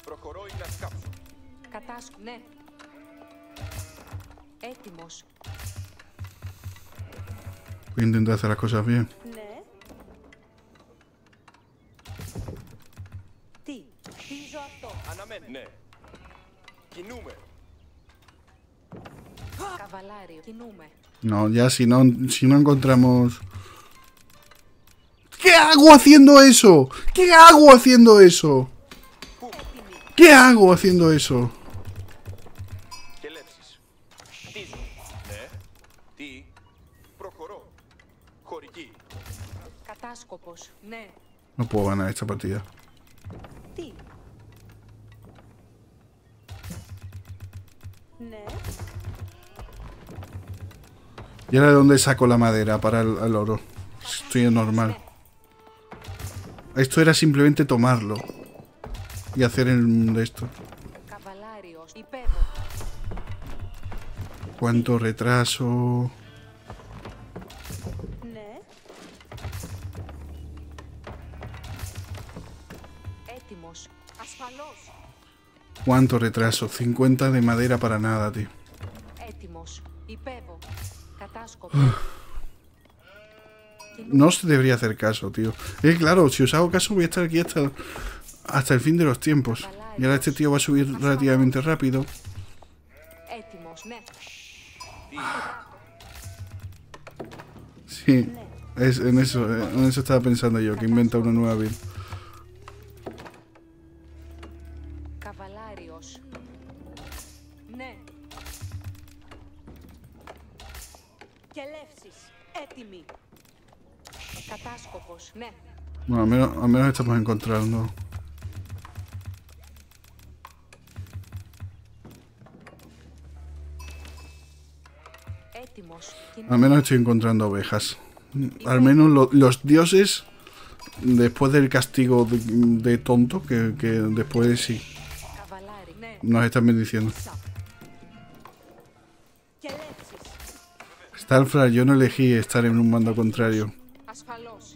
Προχωρώ ή να σκάψω. Ναι. Έτοιμος. Voy a intentar hacer las cosas bien. Ναι. Τι ζω αυτό. Αναμένε. Ναι. Κινούμε. Καβαλάριο. Κινούμε. No, ya si no encontramos... ¿Qué hago haciendo eso? ¿Qué hago haciendo eso? ¿Qué hago haciendo eso? Και λέψεις. Χτίζω. Ναι. Τι. Προχωρώ. Χωρική. Κατάσκοπος. Ναι. No puedo ganar esta partida. Τι. Ναι. ¿Y ahora de dónde saco la madera para el oro? Estoy normal. Esto era simplemente tomarlo y hacer de esto. Καβαλάριος. Υπέβο. ¿Cuánto retraso? Ναι. Έτοιμος. Ασφαλώς. ¿Cuánto retraso? 50 de madera para nada, tío. Έτοιμος. Υπέβο. Κατάσκοπος. No se debería hacer caso, tío. Claro, si os hago caso voy a estar aquí hasta el fin de los tiempos. Y ahora este tío va a subir relativamente rápido. Έτοιμος. Ναι. Sí, en eso estaba pensando yo, que inventa una nueva build. Καβαλάριος. Ναι. Και λεύσεις. Έτοιμοι. Κατάσκοπος. Ναι. Bueno, al menos estamos encontrando. Έτοιμος. Al menos estoy encontrando ovejas. Al menos los dioses, después del castigo de tonto, que después sí, Καβαλάρι. Ναι. nos están bendiciendo. Και λεύσεις. Starfra, yo no elegí estar en un bando contrario. Ασφαλώς.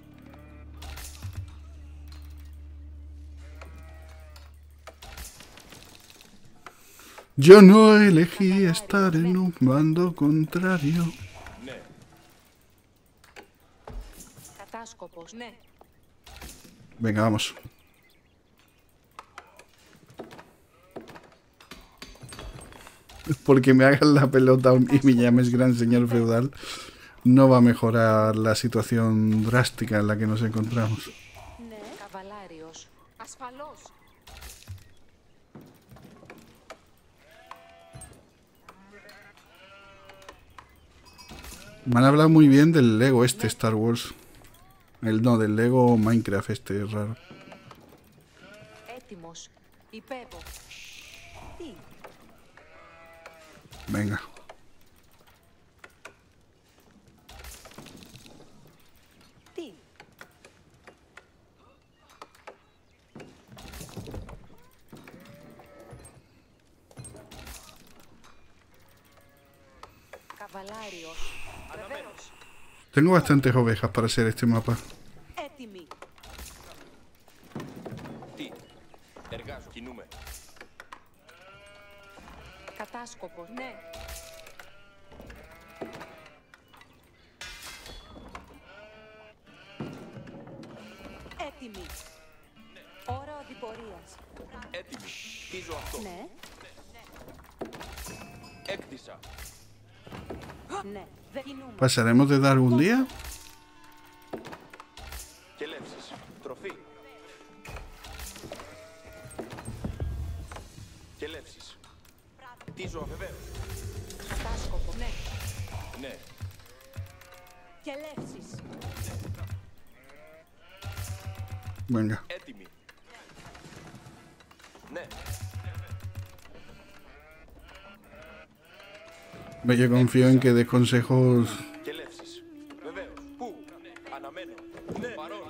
Yo no elegí estar en un bando contrario. Ναι. Κατάσκοπος. Ναι. Venga, vamos. Porque me hagan la pelota y me llames gran señor feudal, no va a mejorar la situación drástica en la que nos encontramos. Ναι. Καβαλάριος. Ασφαλώς. Me han hablado muy bien del Lego este Star Wars. Del Lego Minecraft este raro. Έτοιμος. Υπέβο. Τι. Venga. Τι. Καβαλάριος. Βεβαίως. Tengo bastantes ovejas para hacer este mapa. Έτοιμοι. Τι. Εργάζω. Κινούμε. Κατάσκοπος. Ναι. Έτοιμοι. Ώρα οδηπορίας. Έτοιμοι. Χτίζω αυτό. Ναι. Έκτισα. Ναι. Δεν κινούμε. ¿Pasaremos de dar algún día? Και λέψεις. Τροφή. Και λέψεις. Χτίζω βεβαίως. Κατάσκοπο. Ναι. Ναι. Και λεύσεις. Venga. Έτοιμοι. Ναι. Yo confío en que des consejos. Και λέψεις. Βεβαίως. Πού. Αναμένω. Ναι. Παρόν.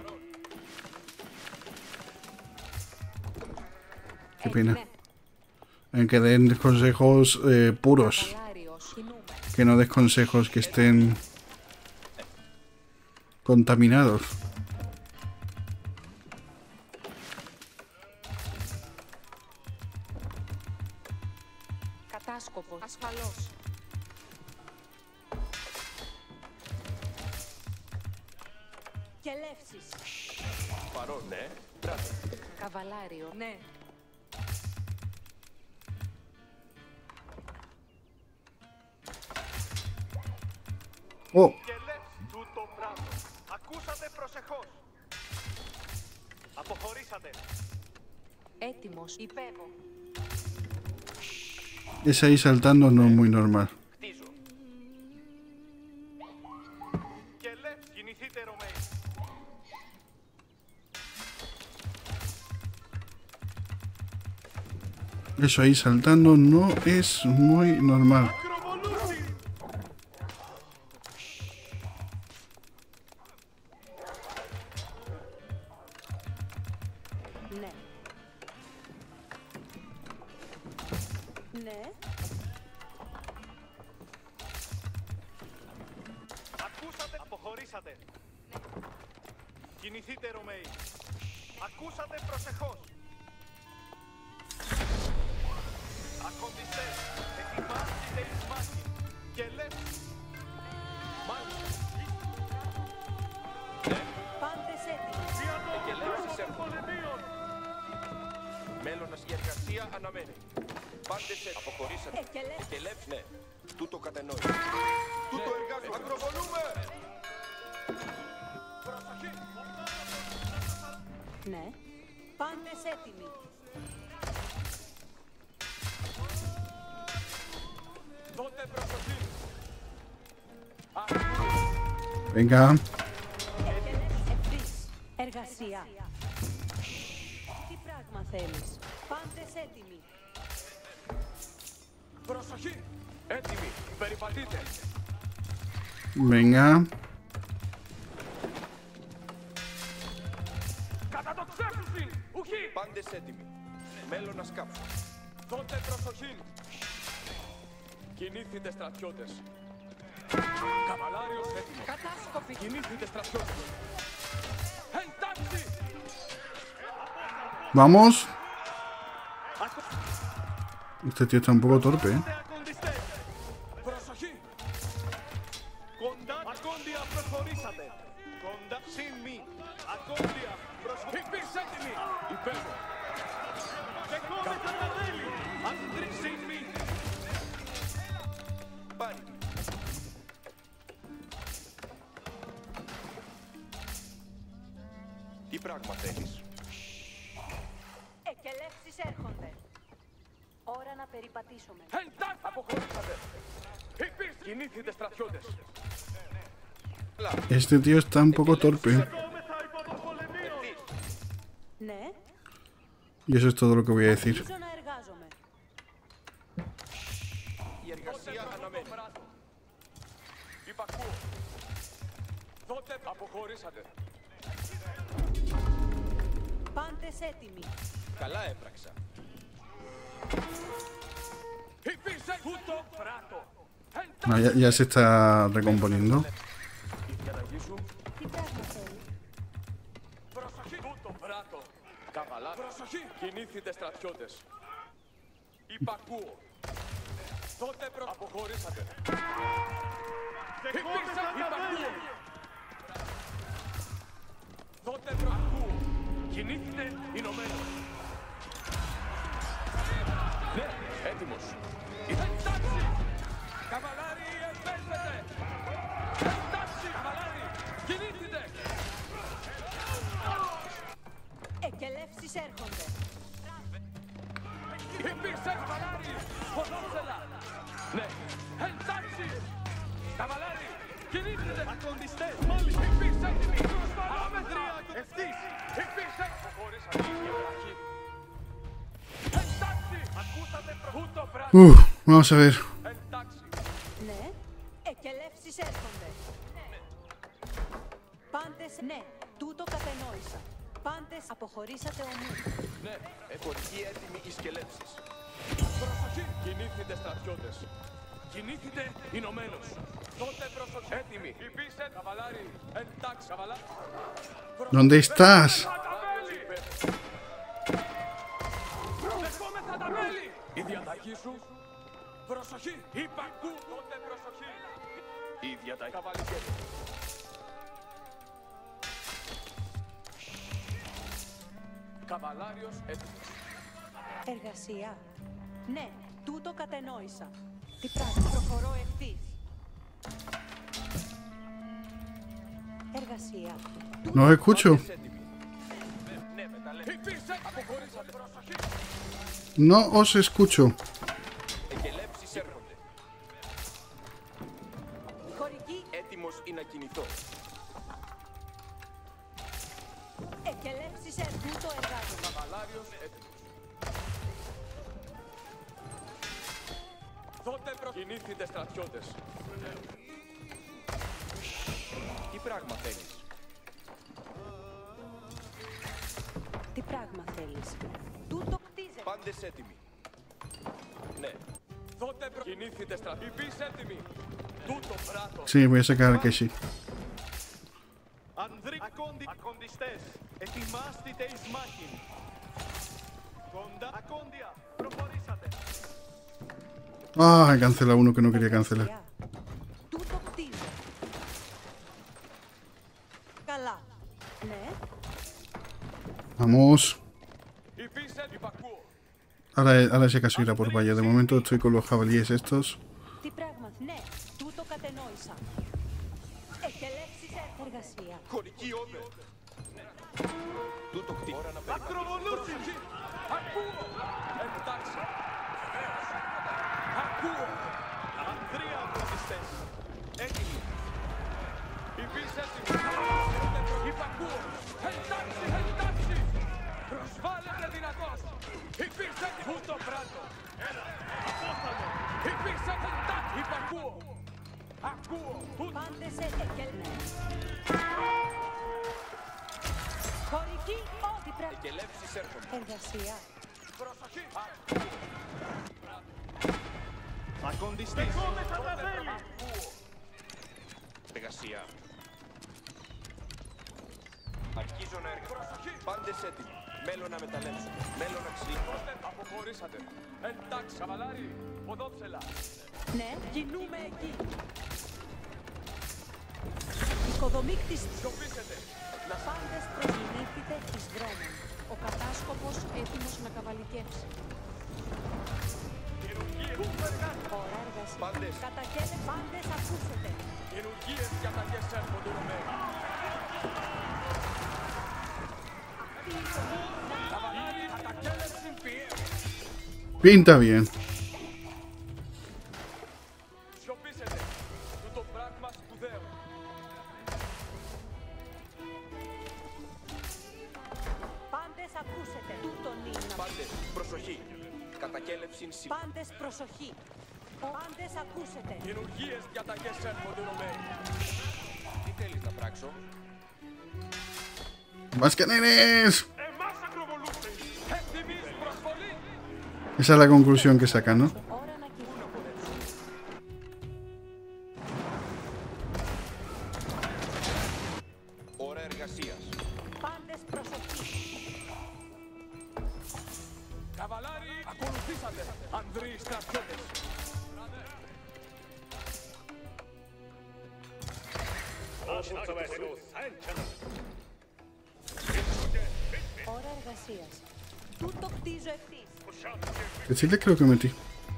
Qué pena. En que den consejos puros. Καβαλάριος. Κινούμε. Que no des consejos que estén contaminados. Κελεύσεις. Παρόν, ναι. Μπράβο. Καβαλάριο. Ναι. Ω, Και λες τούτο πράγμα. Ακούσατε προσεχώς. Αποχωρήσατε. Έτοιμος. Υπέβω. esa ahí saltando no es muy normal. Χτίζω. Και λες κινηθείτε Ρωμαίοι. Eso ahí saltando no es muy normal. Ακροβολούσι. Ναι. Ναι. Ακούσατε. Αποχωρήσατε. Κινηθείτε Ρωμαίοι. Ακούσατε προσεχώς. Ακοντιστές. Ετοιμάστε εις μάχη. Και λες. Μάλιστα. Πάντες έτοιμοι. Εκελεύσεις των έρχονται. πολεμίων. Μέλλονας η εργασία αναμένει. Πάντες αποχωρήσατε. Εκελεύσεις. Εκελεύσεις, ναι. Τούτο κατενόησε. Τούτο εργάζομαι. Ακροβολούμε. Ναι. Πάντες έτοιμοι. Τότε προσοχή. Venga, Εκελεύσεις ευθύς. Εργασία. Τι πράγμα θέλεις. Πάντες έτοιμοι. Προσοχή. Έτοιμοι. Περιπατείτε. venga. Κατά το ξέφρουσιν. Ουχή. Πάντες έτοιμοι. Μέλλονας κάψου. Τότε προσοχή. Κινήθητε στρατιώτες. Καβαλάριος έτοιμος. Κατάσκοποι. Κινήθητε στρατιώτες. Εντάξει. Vamos. Este tío está un poco torpe, ¿eh? Ακοντιστές. Προσοχή. Κοντά. Ακόντια προχωρήσατε. Κοντά. Συν μη. Ακόντια. Προσοχή. Υπήρξε έτοιμοι. Υπέρω. Δεχόμεθα τα μέλη. Αστρί συν μη. Πάρει. Τι πράγμα θέλεις. Εκελεύσεις έρχονται. Ώρα να περιπατήσουμε. Εντάξει. Αποχωρήσατε. Υπήρξε. Κινήθητε στρατιώτες. Este tío está un poco torpe. Δεχόμεθα υπό των πολεμίων. Ναι. Y eso es todo lo que voy a decir. Αρχίζω να εργάζομαι. Η εργασία αναμένει. Υπακούω. Τότε αποχωρήσατε. Πάντες έτοιμοι. Καλά έπραξα. Υπήρξε τούτο πράτο. No, ya se está recomponiendo. Η διαταγή σου. Τι πράγμα θέλει. Προσοχή. Τούτο πράτο. Καβαλά. Προσοχή. Κινήθητε στρατιώτες. Υπακούω. Τότε αποχωρήσατε. Υπήρξε. Υπακούω. Τότε ακούω. Κινήθητε ενωμένος. Ναι, έτοιμος. Εντάξει! Καβαλάρι, επέλθετε! Εντάξει, καβαλάρι! Κινήθητε! Εκελεύσεις έρχονται. Υπήρξε καβαλάρι! Ποδόψελα! Ναι, εντάξει! Καβαλάρι! Κινήθητε! Ακοντιστές! Μόλις υπήρξε έτοιμοι! Άμετρια! Ευθύς! Υπήρξε! Αποχωρήσατε για βραχή! Εντάξει! Ακούσατε προχούτο πράγμα! Vamos a ver. Εντάξει! Ναι. Εκελεύσεις έρχονται. Πάντες ναι. Τούτο κατενόησα. Πάντες αποχωρήσατε ομού. Ναι, εφορική έτοιμη οι σκελεύσεις. Προσοχή! Κινήθητε στρατιώτες. Κινήθητε ενωμένος. Τότε προσοχή. Έτοιμοι. Υπήρξε καβαλάρι. Εντάξει, καβαλάρι. ¿Dónde estás? Τα μέλη! Δεχόμεθα τα μέλη! Η διαταγή σου. Προσοχή! Υπακού! Τότε προσοχή! Η διαταγή. Καβαλικέτε. Καβαλάριος έτοιμος. Εργασία. Ναι, τούτο κατενόησα. Τι πράγμα, προχωρώ ευθύς. Εργασία. No escucho. Ναι, μεταλλεύσου. Υπήρξε. Αποχωρήσατε. Προσοχή. No os escucho. Εγκελέψεις έρχονται. Χωρική. Έτοιμος ή να κινηθώ. Εκελεύσεις τούτο εργάζομαι. Καβαλάριος έτοιμος. Δότε προκινήθητε στρατιώτες. Τι πράγμα θέλεις. Τι πράγμα θέλεις. Τούτο κτίζε. Πάντες έτοιμοι. Ναι. Δότε προκινήθητε στρατιώτες. Υπείς έτοιμοι. Τούτο πράτο. Sí, voy a sacar que sí. Ανδρή, ακόντιστες, ετοιμάστητε εις μάχην. Κόντα, ακόντια, προχωρήσατε. Ah, he cancelado uno que no quería cancelar. Εργασία. Τούτο κτίζε. Καλά. Ναι. Vamos. Υπείς έτοιμοι. Υπακούω. Ahora sí acaso ir a por valla. De momento estoy con los jabalíes estos. Τι πράγμα. Ναι, τούτο κατενόησα. Εκελεύσεις εργασία. Χωρική όδε. Τούτο κτί. Ώρα να περιπατήσω. Ακροβολούσιν! Ακούω. Εντάξει. Ακούω. Ανδρία, ακόντιστες, έτοιμοι. Υπείς έτοιμοι. Υπακούω. Εντάξει, εντάξει. Προσβάλλετε δυνατός. Υπείς έτοιμοι. Τούτο πράτο. Απόθανο! Υπείς έτοιμοι. Υπακούω. Ακούω. Πάντες εκελεύσεις. Χωρική. Ό,τι πράγμα. Εγκελέψεις έρχονται. Εργασία. Προσοχή. Ακόντιστες, δεχόμεθα τα βέλη. Εργασία. Αρχίζω να εργαστώ. Πάντες έτοιμοι. Μέλλον να μεταλλεύσω. Μέλλον να ξυλίξω. Αποχωρήσατε. Εντάξει, καβαλάρι. Ποδόψελα. Ναι, κινούμε εκεί. Οικοδομήκτης. Σιωπήσετε. Πάντες προκινήθητε εις δρόμων. Ο κατάσκοπος έτοιμος να καβαλικεύσει. Ώρα εργασία. Πάντες. Καταγγέλε πάντες ακούσετε. Καινουργίες διαταγές έρχονται Ρωμαίοι. Καβαλάρι, καταγγέλευσιν πιέζουν. Pinta bien. Σιωπήσετε. Τούτο πράγμα σπουδαίο. Πάντες ακούσετε. Τούτον είναι. Πάντες, προσοχή. Κατακέλευσιν συ... Πάντες προσοχή. Πάντες ακούσετε. Καινουργίες διαταγές έρχονται Ρωμαίοι. Τι θέλεις να πράξω. ¡Más canenes! Εμάς ακροβολούσιν! Ευθυμής προσβολή. Esa es la conclusión que saca, ¿no? Ώρα να κινούμε. Ώρα εργασίας. Πάντες προσοχή. Καβαλάρι, ακολουθήσατε. Ανδροί στρατιώτες. Ώρα εργασίας. Τούτο κτίζω ευθύς. El chile creo que metí.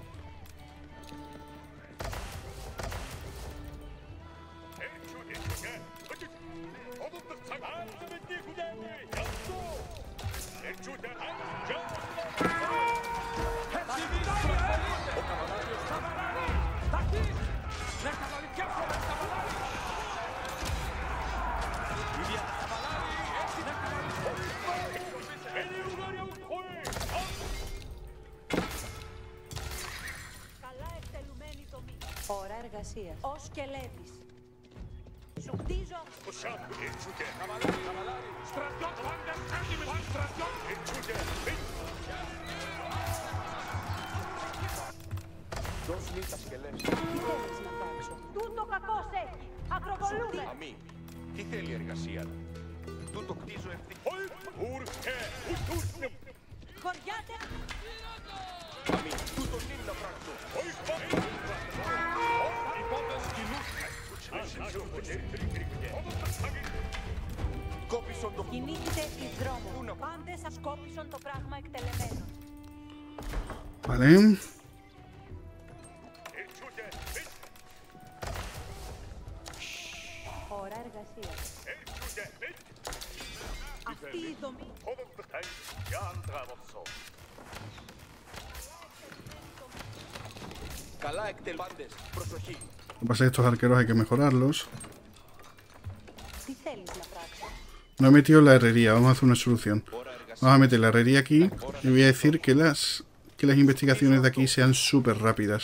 Καλά εκτελουμένη δομή. Ώρα εργασίας. Ως και λέβεις. Σου κτίζω. Δώσ' μη τα σκελές. Τι θέλεις να πράξω. Τούτο κακός έχει. Ακροβολούμε. Αμή. Τι θέλει η εργασία. Τούτο κτίζω ευθύ. Χωριάτε. Αμή. Τούτο είναι να πράξω. Σκόπισον το... Κινήθηκε εις δρόμο. Πάντες ασκόπισον το πράγμα εκτελεμένο. Vale. Ώρα εργασίας. Αυτή η δομή. Καλά πάντες, προσοχή. Lo que pasa es que estos arqueros hay que mejorarlos. Τι θέλεις να πράξω? No he metido la herrería, vamos a hacer una solución. Vamos a meter la herrería aquí y voy a decir que las investigaciones de aquí sean súper rápidas.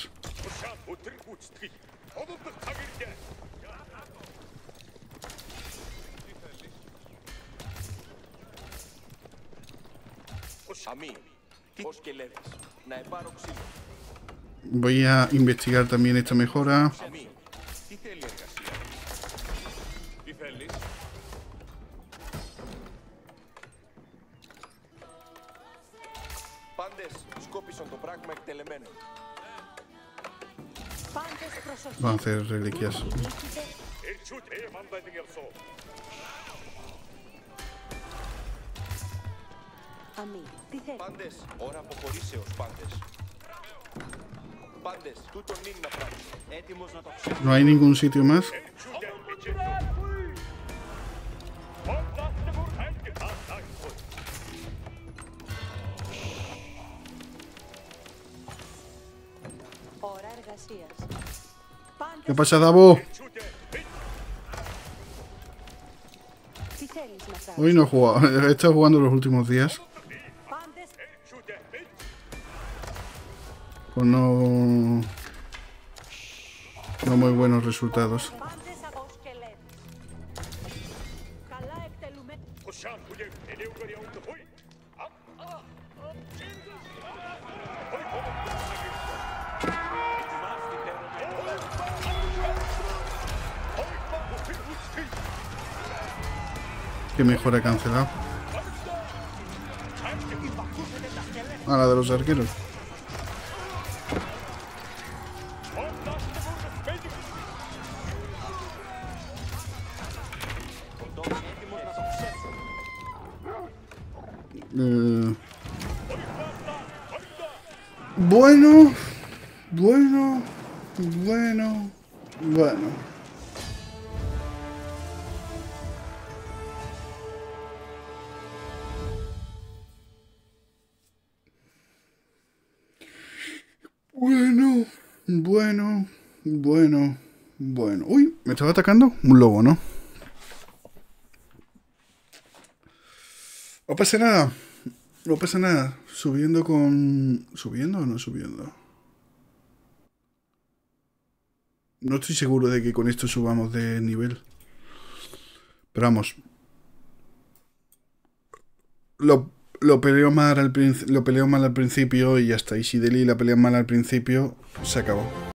Αμή, ως και λέδες, να επάρω ξύλο. Voy a investigar también esta mejora. Αμή, τι θέλει εργασία. Τι θέλεις? Πάντες σκόπισον το πράγμα εκτελεμένο. Πάντες προσοχή. Vamos a hacer reliquias. Κινήθηκε αμή. Τι θέλεις? Πάντες, ώρα αποχωρήσεως πάντες. Πάντες, τούτον είναι να πράξει. Έτοιμος να το ξέρει. No hay ningún sitio más. Ώρα εργασίας. ¿Qué Πάντες, pasa, Davo? τι θέλεις να πράξω? Hoy no he jugado. He estado jugando los últimos días. Πάντες, Pues no muy buenos resultados. πάντες ως και λέδες. Καλά εκτελουμένο. Que mejora cancelado. A la de los arqueros. Bueno. Bueno. Uy, me estaba atacando un lobo, ¿no? No pasa nada. No pasa nada. ¿Subiendo o no subiendo? No estoy seguro de que con esto subamos de nivel. Pero vamos. Lo peleo mal al principio y ya está. Y si Deli la pelea mal al principio, se acabó.